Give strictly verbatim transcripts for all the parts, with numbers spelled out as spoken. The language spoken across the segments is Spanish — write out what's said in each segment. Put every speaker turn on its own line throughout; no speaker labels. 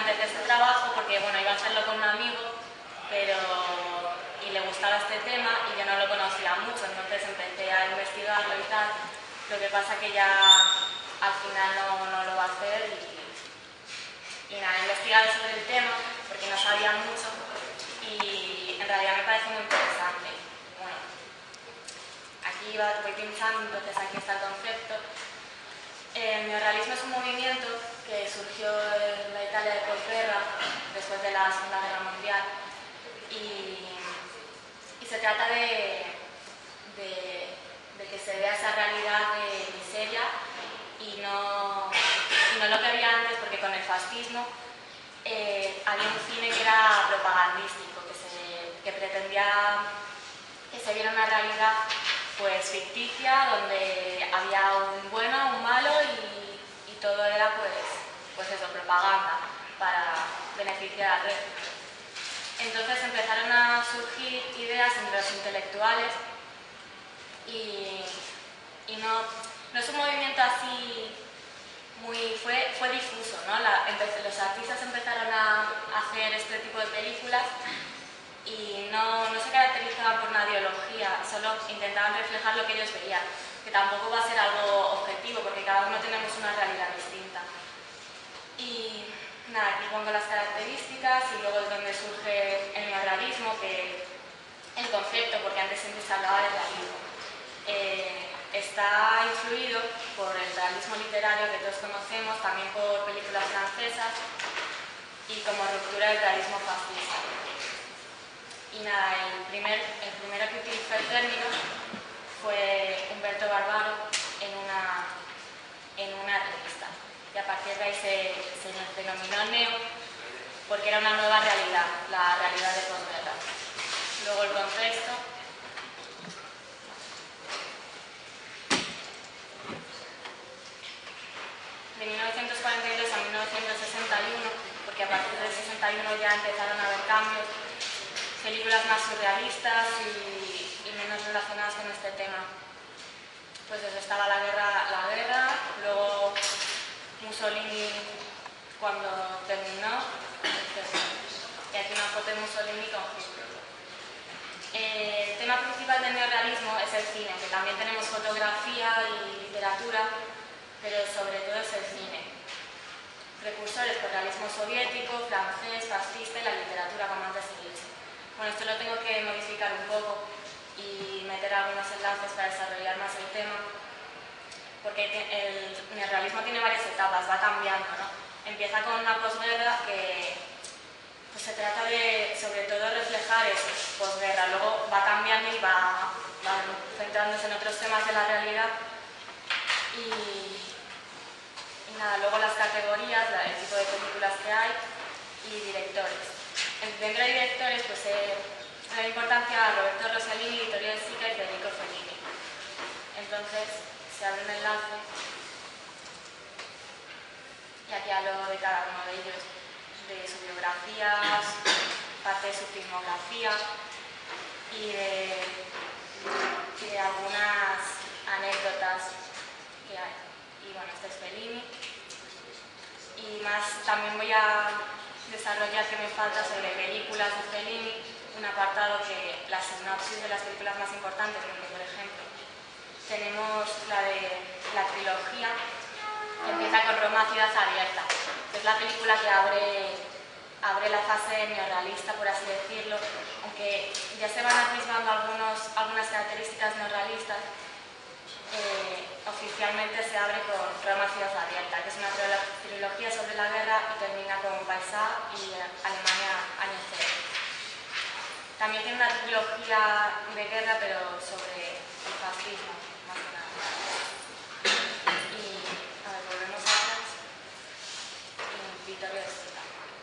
empecé este trabajo porque, bueno, iba a hacerlo con un amigo, pero y le gustaba este tema y yo no lo conocía mucho, entonces empecé a investigarlo y tal. Lo que pasa que ya al final no, no lo va a hacer y, y nada, he investigado sobre el tema porque no sabía mucho y en realidad me parece muy interesante. Bueno, aquí va, voy pinchando, entonces aquí está el concepto. El neorrealismo es un movimiento que surgió en la Italia de posguerra, después de la Segunda Guerra Mundial, y, y se trata de, de, de que se vea esa realidad de miseria y no, y no lo que había antes, porque con el fascismo eh, había un cine que era propagandístico, que, se, que pretendía que se viera una realidad pues ficticia, donde había un bueno, un malo y, y todo era pues, pues eso, propaganda para beneficiar al resto. Entonces empezaron a surgir ideas entre los intelectuales y, y no, no es un movimiento así muy, fue, fue difuso, ¿no? La, empecé, los artistas empezaron a hacer este tipo de películas y no, no se caracterizaban por una ideología, solo intentaban reflejar lo que ellos veían, que tampoco va a ser algo objetivo porque cada uno tenemos una realidad distinta. Y nada, aquí pongo las características y luego es donde surge el neorrealismo, que el concepto, porque antes siempre se hablaba de realismo. Eh, está influido por el realismo literario que todos conocemos, también por películas francesas y como ruptura del realismo fascista. Y nada, el, primer, el primero que utilizó el término fue Umberto Barbaro en una, en una revista. Y a partir de ahí se, se denominó neo porque era una nueva realidad, la realidad de posguerra. Luego el contexto. De mil novecientos cuarenta y dos a mil novecientos sesenta y uno, porque a partir del sesenta y uno ya empezaron a haber cambios, películas más surrealistas y, y menos relacionadas con este tema. Pues eso, estaba la guerra, la guerra, luego Mussolini cuando terminó, y aquí una foto de Mussolini con Hitler. Eh, el tema principal del neorrealismo es el cine, que también tenemos fotografía y literatura, pero sobre todo es el cine. Precursores por realismo soviético, francés, fascista y la literatura, como antes he dicho. Bueno, esto lo tengo que modificar un poco y meter algunos enlaces para desarrollar más el tema, porque el neorrealismo tiene varias etapas, va cambiando, ¿no? Empieza con una posguerra que pues, se trata de, sobre todo, reflejar eso, posguerra, luego va cambiando y va, va centrándose en otros temas de la realidad y, y nada, luego las categorías, el tipo de películas que hay y directores. Dentro de directores, pues eh, da importancia a Roberto Rossellini, Vittorio De Sica y Federico Fellini. Entonces, se abre un enlace y aquí hablo de cada uno de ellos, de sus biografías, parte de su filmografía y de, de algunas anécdotas que hay. Y bueno, este es Fellini. Y más, también voy a desarrollar que me falta sobre películas de Fellini, un apartado que la sinopsis de las películas más importantes, porque por ejemplo tenemos la de la trilogía que empieza con Roma, ciudad abierta, que es la película que abre, abre la fase neorrealista, por así decirlo, aunque ya se van atisbando algunos, algunas características neorrealistas. Eh, oficialmente se abre con Roma, ciudad abierta, que es una trilogía sobre la guerra y termina con Paisá y Alemania año cero. También tiene una trilogía de guerra, pero sobre el fascismo, más que nada. Y, a ver, volvemos atrás. Vittorio De Sica.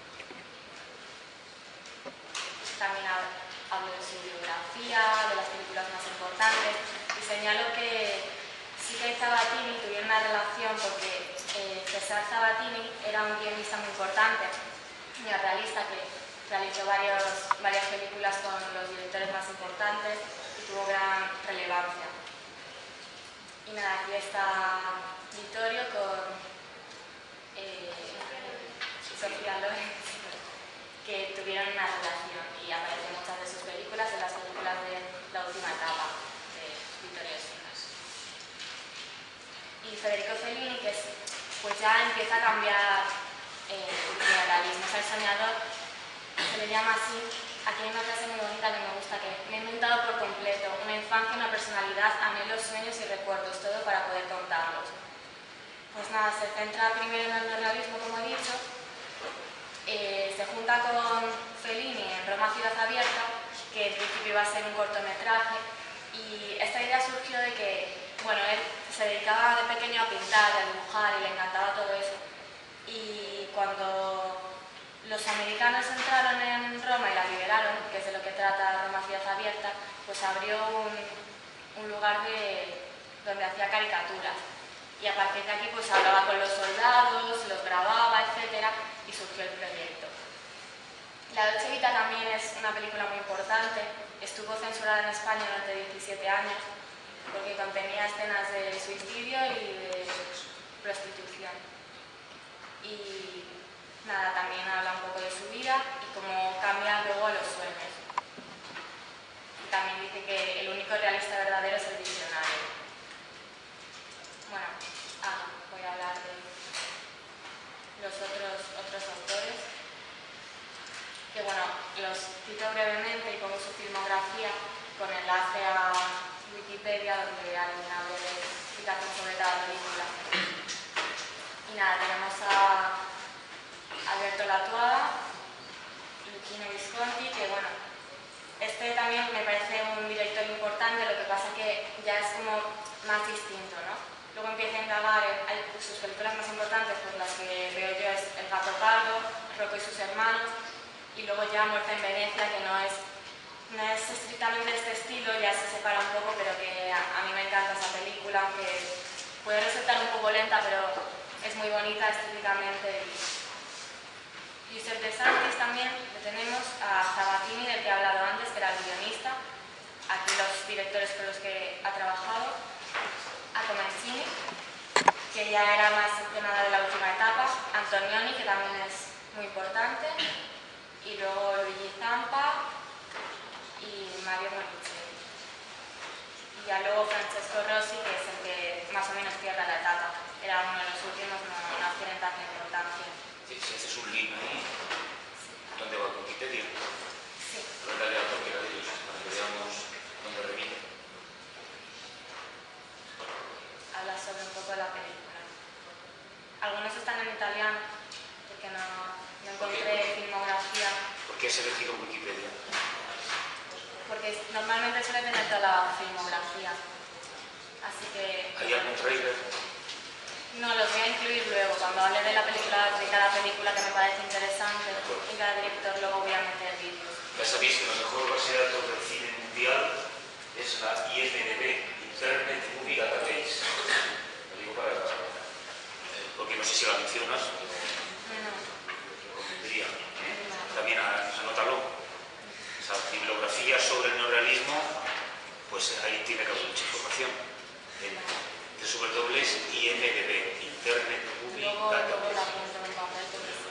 También hablo de su biografía, de las películas más importantes, y señalo que Sica y Zavattini tuvieron una relación porque eh, Cesare Zavattini era un guionista muy importante, neorrealista, que realizó varios, varias películas con los directores más importantes y tuvo gran relevancia. Y nada, aquí está Vittorio con, eh, Sofía Loren, que tuvieron una relación y aparecen muchas de sus películas en las películas de la última etapa de Vittorio Simas. Y Federico Fellini, que es, pues ya empieza a cambiar eh, el realismo, o sea, el soñador se le llama así. Aquí hay una frase muy bonita que me gusta, que me he inventado por completo una infancia, una personalidad, anhelos, sueños y recuerdos, todo para poder contarlos. Pues nada, se centra primero en el realismo, como he dicho. Eh, se junta con Fellini en Roma Ciudad Abierta, que en principio iba a ser un cortometraje, y esta idea surgió de que, bueno, él se dedicaba de pequeño a pintar, a dibujar, y le encantaba todo eso. Y cuando los americanos entraron en Roma y la liberaron, que es de lo que trata Roma Ciudad Abierta, pues abrió un, un lugar de, donde hacía caricaturas. Y a partir de aquí pues hablaba con los soldados, los grababa, etcétera, y surgió el proyecto. La Dolce Vita también es una película muy importante, estuvo censurada en España durante diecisiete años porque contenía escenas de suicidio y de prostitución. Y nada, también habla un poco de su vida y cómo cambia luego los sueños. Y también dice que el único realista verdadero es el visionario. Bueno, ah, voy a hablar de los otros, otros autores, que bueno, los cito brevemente y pongo su filmografía con enlace a Wikipedia, donde hay una breve explicación sobre cada película. Y nada, tenemos a Alberto Lattuada, Luchino Visconti, que bueno, este también me parece un director importante, lo que pasa que ya es como más distinto, ¿no? Luego empieza a indagar, hay sus películas más importantes, pues las que veo yo es El gato pardo, Rocco y sus hermanos, y luego ya Muerte en Venecia, que no es, no es estrictamente de este estilo, ya se separa un poco, pero que a, a mí me encanta esa película, aunque puede resultar un poco lenta, pero es muy bonita estéticamente. Giuseppe De Santis también, le tenemos a Sabatini, del que he hablado antes, que era el guionista, aquí los directores con los que ha trabajado, a Comencini, que ya era más entrenada de la última etapa, Antonioni, que también es muy importante, y luego Luigi Zampa y Mario Monicelli. Y ya luego Francesco Rossi, que es el que más o menos cierra la etapa. Era uno de los últimos, no, no tienen tanta importancia.
Sí, si haces un link ahí, ¿dónde va Wikipedia?
Sí.
Dale a cualquiera de ellos para que veamos dónde remite.
Habla sobre un poco de la película. Algunos están en italiano, porque no, no encontré filmografía.
¿Por qué has elegido Wikipedia?
Porque normalmente suele tener toda la filmografía. Así que...
¿Hay algún trailer?
No, los voy a incluir luego. Cuando hable de la película, de cada película que me parece interesante, y cada director, luego voy a meter vídeos.
Ya sabéis que la mejor base de datos del cine mundial es la I M D B, Internet Movie Database. Lo digo para... porque no sé si la mencionas.
No.
Recomendaría. ¿eh? También anótalo. Esa bibliografía sobre el neorrealismo, pues ahí tiene que haber mucha información. De sobre dobles I M D B, Internet Movie
Luego, luego la
Database.
apunto en papel porque sí.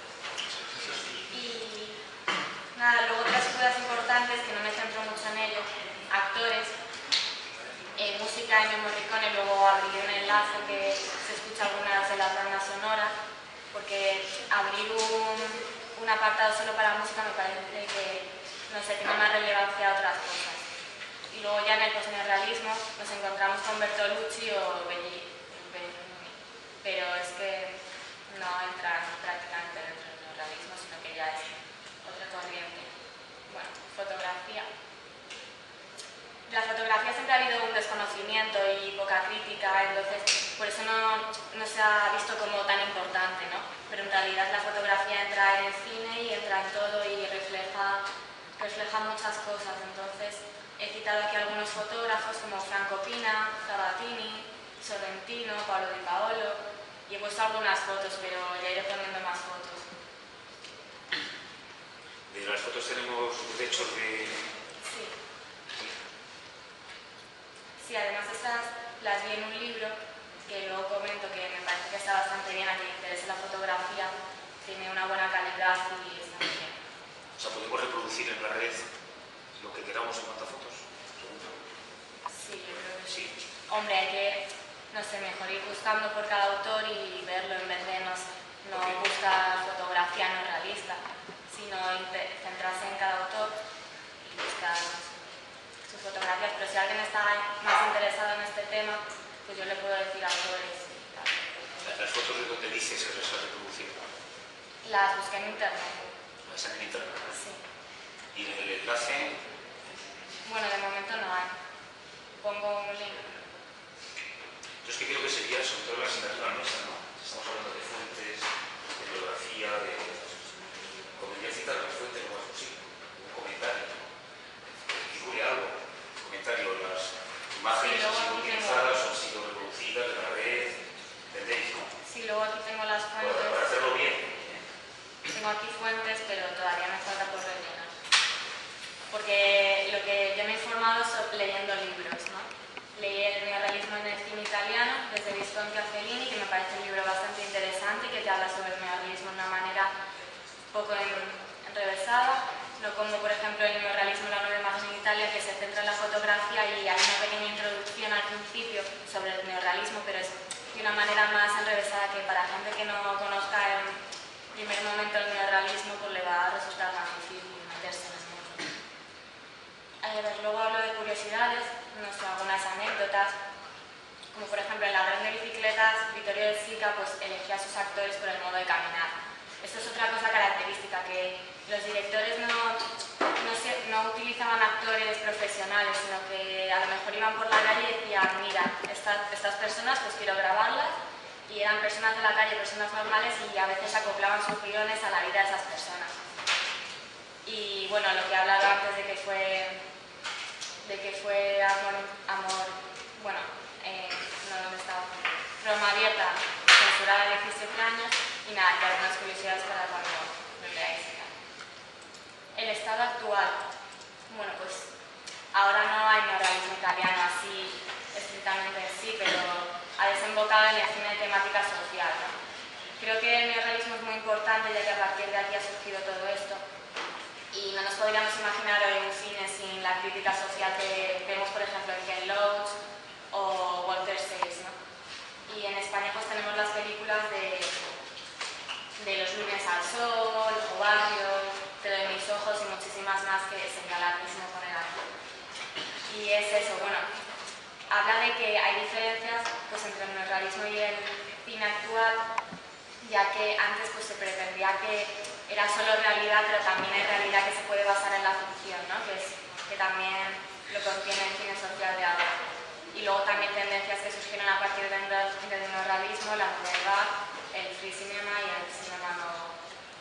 Y nada, luego otras cosas importantes que no me centro mucho en ello, actores, eh, música Ennio Morricone, luego abriré un enlace que se escucha algunas de las bandas sonoras, porque abrir un, un apartado solo para música me parece que, no sé, tiene más relevancia a otras cosas. Y luego ya en el posneorrealismo nos encontramos con Bertolucci o Bellini, pero es que no entran prácticamente dentro del neorrealismo, sino que ya es otra corriente. Bueno, fotografía. La fotografía siempre ha habido un desconocimiento y poca crítica, entonces por eso no, no se ha visto como tan importante, ¿no? Pero en realidad la fotografía entra en el cine y entra en todo y refleja, refleja muchas cosas. Entonces he citado aquí algunos fotógrafos como Franco Pina, Sabatini, Sorrentino, Paolo Di Paolo, y he puesto algunas fotos, pero ya iré poniendo más fotos.
De las fotos tenemos derechos de...
Sí. Sí, además estas las vi en un libro que luego comento que me parece que está bastante bien a quien le interese la fotografía, que tiene una buena calidad y está muy bien.
O sea, podemos reproducir en la red lo que queramos en cuanto a fotos.
Sí, yo creo que
Sí.
Hombre, hay que, no sé, mejor ir buscando por cada autor y verlo en vez de no, no buscar fotografía no realista, sino centrarse en cada autor y buscar sus fotografías. Pero si alguien está más interesado en este tema, pues yo le puedo decir autores y tal.
¿Las fotos de dónde dices que las has reproducido?
Las busqué en internet.
Las están en internet.
Sí.
¿Y el enlace?
Bueno, de momento no hay. Pongo un link.
Yo es que creo que sería sobre todo la asignatura nuestra, ¿no? Estamos hablando de fuentes, de bibliografía, de... Podría citar las fuentes lo más posible. Un comentario. Figure algo. Un comentario. Las imágenes
Sí,
han sido utilizadas,
tengo...
han sido reproducidas de la red. ¿Entendéis, no?
Sí, luego aquí tengo las fuentes.
Para, para hacerlo bien.
Tengo aquí fuentes, pero todavía me falta por rellenar. Porque lo que yo me he informado es leyendo libros, ¿no? Leí El neorrealismo en el cine italiano, desde Visconti a Fellini, que me parece un libro bastante interesante y que te habla sobre el neorrealismo de una manera poco enrevesada, no como por ejemplo el neorrealismo en la nueva imagen en Italia, que se centra en la fotografía y hay una pequeña introducción al principio sobre el neorrealismo, pero es de una manera más enrevesada que para gente que no conozca en primer momento el neorrealismo, pues le va a resultar más difícil meterse en el mundo. A ver, luego hablo de curiosidades, no sé, algunas anécdotas, como por ejemplo en la red de bicicletas, Vittorio De Sica pues elegía a sus actores por el modo de caminar. Esto es otra cosa característica, que los directores no, no, se, no utilizaban actores profesionales, sino que a lo mejor iban por la calle y decían, mira, esta, estas personas pues quiero grabarlas, y eran personas de la calle, personas normales, y a veces acoplaban sus guiones a la vida de esas personas. Y bueno, lo que he hablado antes de que fue, de que fue amor, amor bueno, eh, no, ¿dónde estaba? Roma Abierta, censurada a diecisiete años, y nada, que algunas curiosidades para cuando lo leáis. El estado actual, bueno, pues ahora no hay neorrealismo italiano así estrictamente en sí, pero ha desembocado en el cine de temática social, ¿no? Creo que el neorrealismo es muy importante, ya que a partir de aquí ha surgido todo esto, y no nos podríamos imaginar hoy un cine sin la crítica social que vemos, por ejemplo, en Ken Loach o Walter Sales, ¿no? Y en España pues tenemos las películas de, de Los lunes al sol, Ovario, Te doy mis ojos y muchísimas más que señalar mismo con el aquí. Y es eso, bueno, habla de que hay diferencias pues, entre el neorrealismo y el cine actual, ya que antes pues, se pretendía que era solo realidad, pero también hay realidad que se puede basar en la ficción, ¿no? que, es, que también lo contiene el cine social de ahora. Y luego también tendencias que surgieron a partir del, del neorrealismo, la nouvelle vague, el free cinema y el cinema nuevo.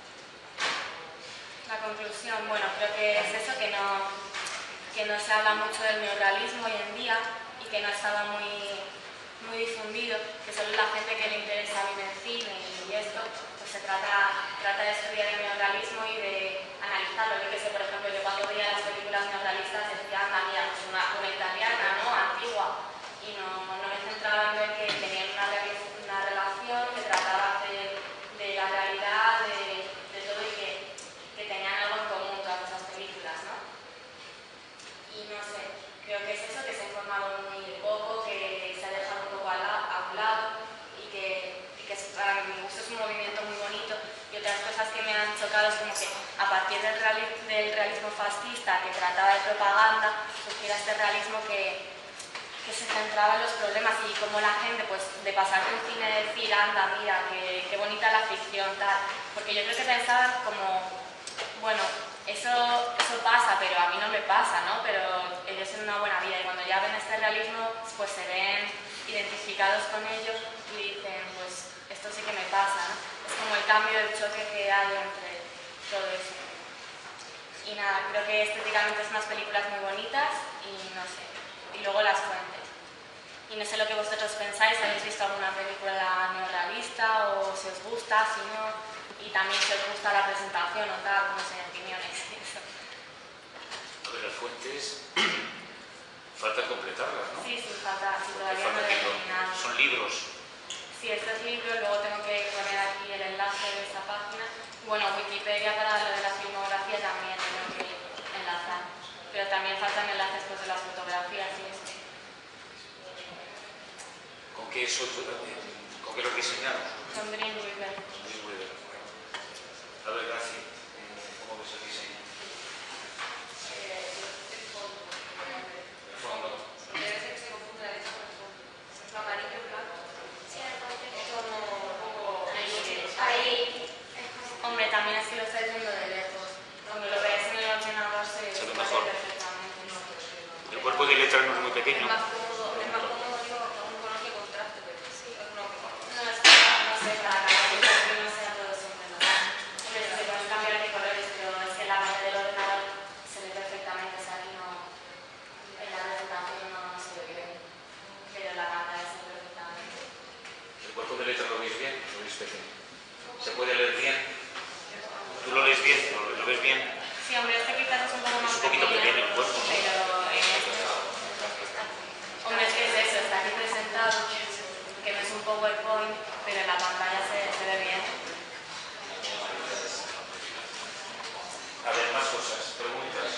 La conclusión, bueno, creo que es eso, que no, que no se habla mucho del neorrealismo hoy en día y que no estaba muy, muy difundido, que solo la gente que le interesa bien el cine y esto, pues se trata, trata de estudiar el neorrealismo y de analizarlo. Yo que sé, por ejemplo, yo cuando veía las películas neorrealistas decía, anda, mira, pues una, una italiana, ¿no? Antigua, y no, no me centraba en ver que tenían una, una relación que trataba de, de la realidad, de, de todo y que, que tenían algo en común todas esas películas, ¿no? Y no sé, creo que es eso, que se ha informado muy poco, que se ha dejado un poco a, la, a un lado y que, y que para mi gusto es un movimiento muy bonito. Y otras cosas que me han chocado es como que a partir del, reali del realismo fascista, que trataba de propaganda, surgiera este realismo que, que se centraba en los problemas y como la gente, pues de pasar de un cine de decir, anda, mira, que, que bonita la ficción, tal. Porque yo creo que pensaban como, bueno, eso, eso pasa, pero a mí no me pasa, ¿no? Pero ellos en una buena vida y cuando ya ven este realismo, pues se ven identificados con ellos y dicen, pues esto sí que me pasa, ¿no? Es como el cambio, el choque que hay entre todo eso. Y nada, creo que estéticamente son unas películas muy bonitas y no sé. Y luego las fuentes. Y no sé lo que vosotros pensáis, ¿habéis visto alguna película neorrealista o si os gusta, si no? Y también si os gusta la presentación o tal, no sé, opiniones.
A ver, las fuentes falta completarlas, ¿no?
Sí, sí, falta, sí, todavía no he terminado.
Son libros.
Sí, estos libros, luego tengo que poner aquí el enlace de esta página. igual también lo haces pues de las fotografías y eso.
¿Con qué, eso, ¿con qué lo has diseñado?
Con Dreamweaver.
Dreamweaver. A ver, Gracia, ¿cómo ves el diseño?
El fondo.
El fondo.
Porque a veces se confunde la letra con el fondo. Lo amarillo claro.
Sí, el fondo.
Es como un poco...
Ahí. Hombre, también es que lo estáis viendo de lejos. Cuando lo veáis en el ordenador se
Se ve
ve
mejor.
perfectamente.
El cuerpo de letra no es muy
Es
pequeño.
más cómodo, es más cómodo, digo, que un color que contraste, pero sí, es una mejor.
No, es que no sé, para que no sea todo siempre, ¿no? Hombre, se pueden cambiar de colores, pero es que la parte del ordenador se ve perfectamente, o sea, aquí no... En la presentación no se ve bien, pero la pantalla se ve perfectamente.
¿El cuerpo de letra lo veis bien? ¿Lo veis pequeño? ¿Se puede leer bien? ¿Tú lo lees bien? ¿Lo, lo ves bien?
Sí, hombre, este quizás es un poco más
Es un poquito pequeño el cuerpo, ¿no?
pero en este... Hombre, es que es eso, está aquí presentado, que no es un PowerPoint, pero en la pantalla se, se ve bien.
A ver, más cosas, preguntas.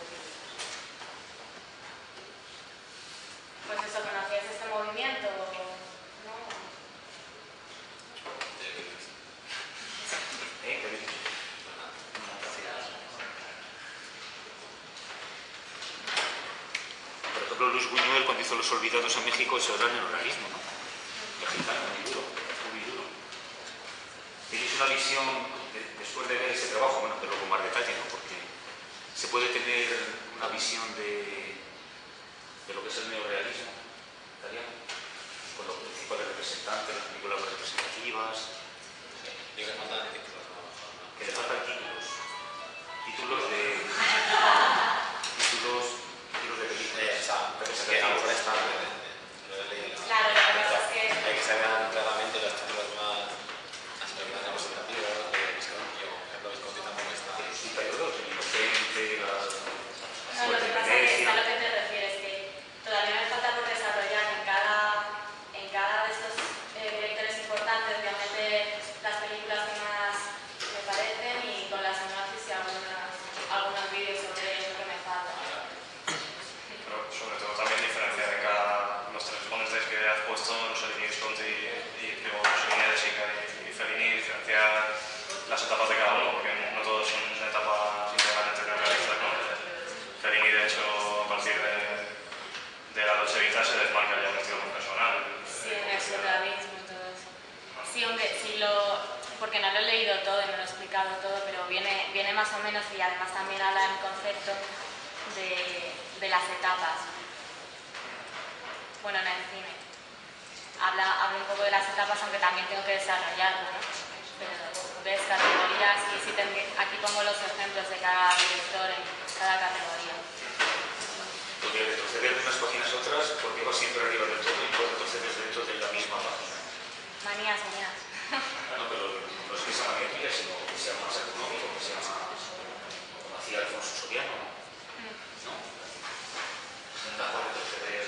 Pues eso, ¿conocías este movimiento? ¿No?
¿Eh? ¿Qué dices? Por ejemplo, Luis Buñuel, cuando hizo Los Olvidados en México, eso era neorrealismo, ¿no? Mexicano, muy duro, muy duro. Tenéis una visión, de, después de ver ese trabajo, bueno, pero con más detalle, ¿no? Porque se puede tener una visión de, de lo que es el neorrealismo italiano, con los principales representantes, las películas representativas.
Y que faltan títulos, ¿no?
Que le faltan títulos. Títulos de... títulos... títulos de películas.
Eh, o sea, pero es que a lo mejor está, lo he leído.
Claro, lo que pasa es que...
Hay que saber claramente los títulos más, así los más representativos, de Visconti, o por ejemplo Visconti tampoco está.
Los italianos, el inocente, las...
No, lo que pasa es que a lo que te refieres, que todavía me falta por desarrollar en cada, en cada de estos eh, directores importantes, realmente las películas que más me parecen y con la sinopsis y algunas, algunos vídeos sobre lo que me falta.
Pero sobre todo también diferenciar en cada los tres ponentes que has puesto, Rossellini, Visconti y digo, Rossellini, De Sica y, y Fellini, diferenciar las etapas de cada uno, porque no todos son etapas integralmente neorrealistas, ¿no? Fellini, de hecho, a partir de, de la Dolce Vita se desmarca ya un estilo muy personal.
Sí, en el surrealismo y todo eso. Sí, hombre, sí lo... porque no lo he leído todo y no lo he explicado todo, pero viene, viene más o menos y además también habla en concepto de, de las etapas. Bueno, en el cine. Habla, habla un poco de las etapas, aunque también tengo que desarrollarlo, ¿no? Pero ves categorías y sí tengo, aquí pongo los ejemplos de cada director en cada categoría.
Porque retroceder de unas páginas a otras, porque va siempre arriba del todo y puede retroceder dentro de la misma página.
Manías, manías.
No, pero no es que sea manía tuya, sino que sea más económico, que sea más... como hacía Alfonso Soriano, ¿no? ¿No? Es mejor retroceder...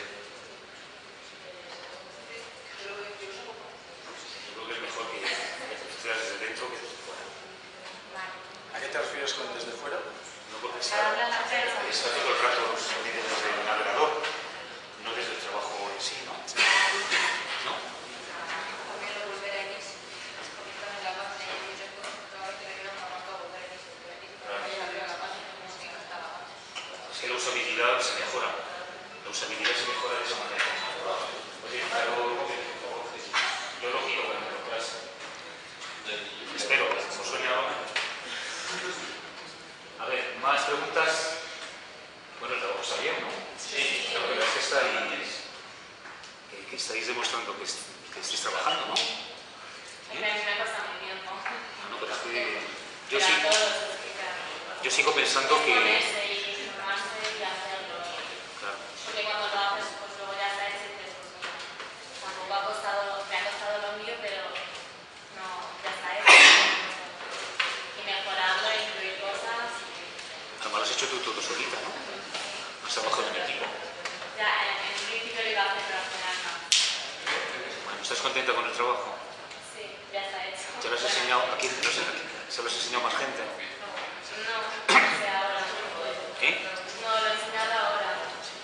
Yo creo que es mejor que retrocedas desde dentro que desde fuera.
Vale.
¿A qué te refieres con desde fuera?
No porque
Ahora
está,
habla la prensa.
está todo el rato saliendo desde el navegador, no desde el trabajo en sí, ¿no? ¿No?
También lo volveréis, porque están en la página y hay muchas cosas que cada vez que le quedan una marca volveréis, volveréis, pero vaya arriba de la página, como si no está la página.
Es que la usabilidad se mejora. La usabilidad se mejora de esa manera. Oye, pero yo lo giro cuando me lo traes. Espero, como sueña ahora. A ver, más preguntas. Bueno, el trabajo está bien, ¿no? Sí. La verdad es que estáis, que, que estáis demostrando que, est que estáis trabajando, ¿no?
Me, me cuesta mi tiempo.
Ah, no, pero es que yo,
Pero
sí,
a todos los explicar.
yo sigo pensando que...
Ponerse y informarse y hacerlo.
Claro.
Porque cuando lo haces, pues luego ya está hecho y dices, pues mira, tampoco ha costado, me ha costado lo mío, pero no, ya está hecho. Y mejorarlo, incluir cosas.
Además lo has hecho tú todo solita, ¿no? Has trabajado en equipo.
Ya, en, en un principio lo iba a hacer, pero al final no.
Bueno, ¿estás contenta con el trabajo?
Sí, ya está hecho.
¿Ya lo has enseñado a quién? No sé, ¿se lo has enseñado a más gente?
No, no sé ahora.
¿Eh?
No, lo he enseñado ahora.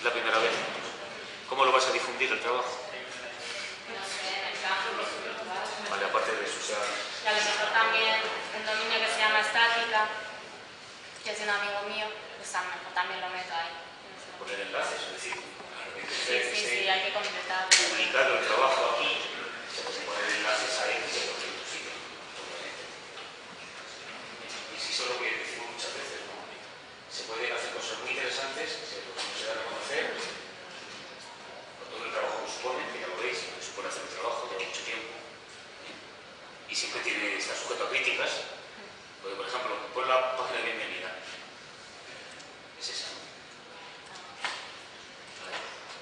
la primera vez. ¿Cómo lo vas a difundir el trabajo?
No sé, en el campo,
Vale, aparte de eso, o sea,
y a lo mejor también un dominio que se llama estática, que es de un amigo mío, pues a lo mejor también lo meto ahí.
poner enlaces, es decir,
Sí, sí, sí, hay que completar.
publicado el trabajo aquí, se pueden poner enlaces a X en cualquier otro sitio, obviamente. Y si solo que decimos muchas veces, ¿no? Se pueden hacer cosas muy interesantes, que no se dan a conocer, con todo el trabajo que supone, que ya lo veis, que supone hacer un trabajo, lleva mucho tiempo. Y siempre tiene, está sujeto a críticas. Porque, por ejemplo, pon la página de bienvenida. Es esa, ¿no? Vale.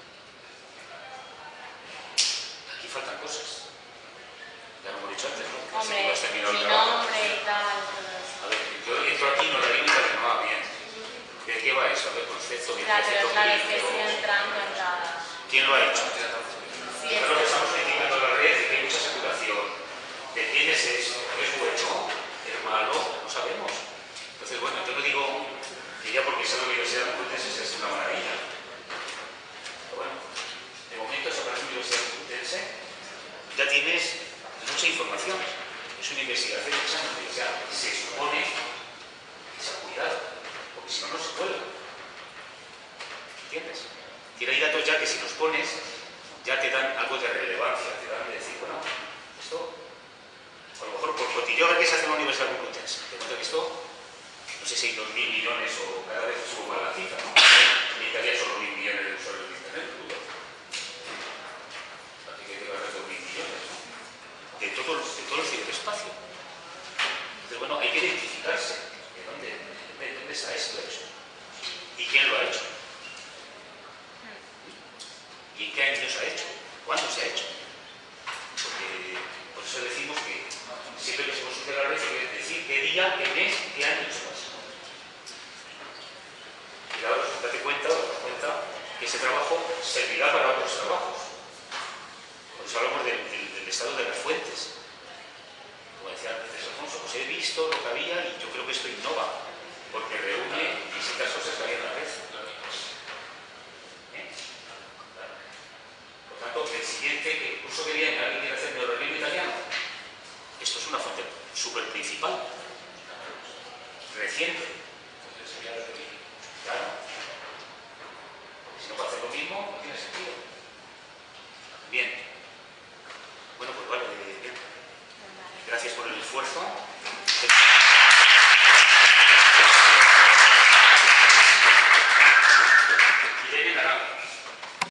Aquí faltan cosas. Ya lo hemos dicho antes, ¿no? Que
Hombre,
si has terminado el
mi
trabajo.
nombre y tal, todo eso.
A ver, yo entro aquí, no la digo y no va bien. ¿De qué va eso? A ver, concepto, bien,
Ya, pero
concepto,
claro, es que
político.
estoy entrando en cada...
¿Quién lo ha hecho?
Sí, es
Claro que estamos criticando la red, de que hay mucha saturación. ¿De quién es eso? ¿Es bueno? ¿Es malo? No sabemos. Entonces, bueno, yo no digo que ya porque sea la Universidad Complutense es una maravilla. Pero bueno, de momento, si aparece la Universidad Complutense, ya tienes mucha información. Es una investigación hecha en la universidad. Se supone que se ha cuidado, porque si no, no se cuela. ¿Entiendes? Tiene ahí datos ya que si los pones, ya te dan algo de relevancia, te dan de decir, bueno, esto, a lo mejor por cotilleo a ver qué se hace en la Universidad Complutense. Te cuento que esto, no sé si hay dos mil millones o cada vez subo más la cifra, ¿no? En Italia son dos mil millones de usuarios de Internet, dudo. Así que debe haber dos mil millones, ¿no? De todo, de todo el ciberespacio. Entonces, bueno, hay que identificarse. ¿De dónde, de dónde está esto hecho? ¿Y quién lo ha hecho? ¿Y en qué años se ha hecho? ¿Cuándo se ha hecho? Porque por eso decimos que siempre que se consulta la red hay que decir qué día, qué mes, qué año se pasa. Y ahora date cuenta, o das cuenta que ese trabajo servirá para otros trabajos. Por eso hablamos del, del, del estado de las fuentes. Como decía antes Alfonso, pues he visto lo que había y yo creo que esto innova, porque reúne distintas cosas que había en la red. Por tanto, el siguiente, que el curso que viene, alguien quiere hacer neorrealismo italiano, esto es una fuente súper principal, reciente. Claro. Si no puede hacer lo mismo, no tiene sentido. Bien. Bueno, pues vale, bien. Gracias por el esfuerzo.